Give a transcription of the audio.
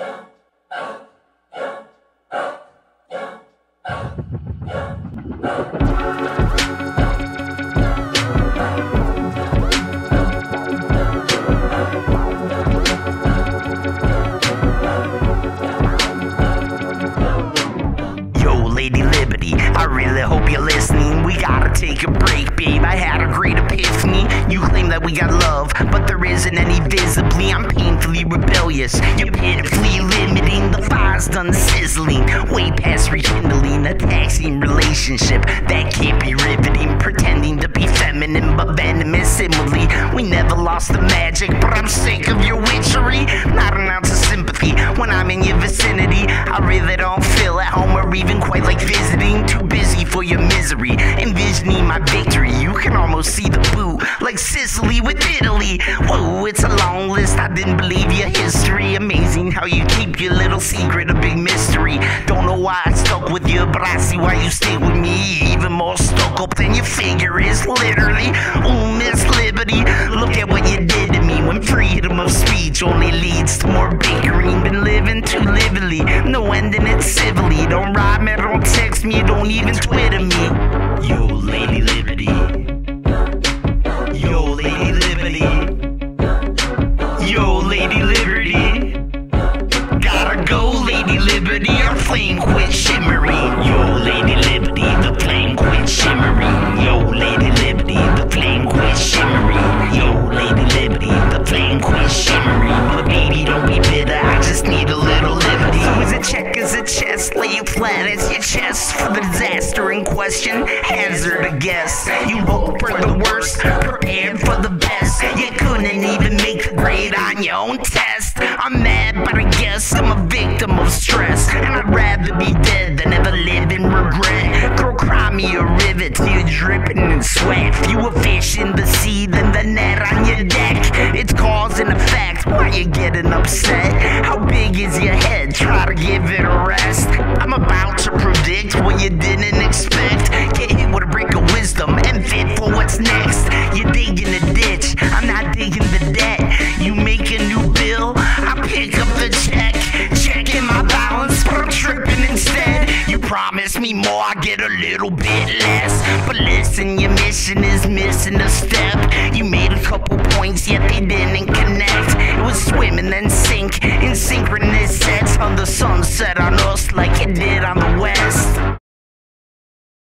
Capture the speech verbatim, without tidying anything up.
I really hope you're listening. We gotta take a break, babe. I had a great epiphany. You claim that we got love, but there isn't any visibly. I'm painfully rebellious. You're pitifully limiting. The fire's done sizzling. Way past rekindling a taxing relationship that can't be riveting. Pretending to be feminine, but venomous simile. We never lost the magic, but I'm sick of your witchery. Not an ounce of sympathy when I'm in your vicinity. I really don't feel at home or even quite like visiting. Too busy for your misery, envisioning my victory. You can almost see the boot-like-sicily with Italy. Whoa, it's a long list, I didn't believe your history. Amazing how you keep your little secret a big mystery. Don't know why I stuck with you, but I see why you stay with me. Even more stuck up than your figure is, literally. Ooh, Miss Liberty, look at what you did to me. When freedom of speech only leads to more bickering. Been living too lividly, no ending it civilly. Don't write me, don't text me, don't even Twitter me. Yo, Lady Liberty. Yo, Lady Liberty. Yo, Lady Liberty. Gotta go, Lady Liberty. Our flame quit shimmering. Yo, Lady Liberty, the flame quit shimmering. Yo, Lady Liberty, the flame quit shimmering. Yo, Lady Liberty, the flame quit shimmering. But baby, don't be bitter, I just need a little liberty. So is it check, is it chest? Lay you flat as your chest for the disaster in question. Hazard a guess. You hope for the worst, prepared for the best. You couldn't even make the grade on your own test. I'm mad, but I guess I'm a victim of stress. And I'd rather be dead than ever live in regret. Girl, cry me a rivet till you're dripping in sweat. Fewer fish in the sea than the net on your deck. It's cause and effect, why you getting upset? How big is your head? Try to give it a rest. I'm about to predict what you didn't expect. Get hit with a brick of wisdom and fit for what's next. You're digging the ditch, I'm not digging the debt. You make a new bill, I pick up the check. Checking my balance, but I'm tripping instead. You promise me more, I get a little bit less. But listen, your mission is missing a step. You made a couple points, yet they didn't connect. It was swim and then sink in synchronous sets. On the sunset on us like it did on the